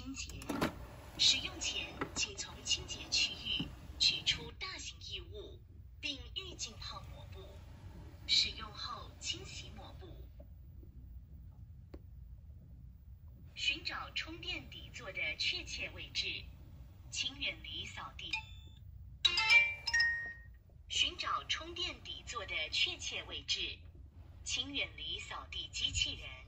清洁。使用前，请从清洁区域取出大型异物，并预浸泡抹布。使用后清洗抹布。寻找充电底座的确切位置，请远离扫地。寻找充电底座的确切位置，请远离扫地机器人。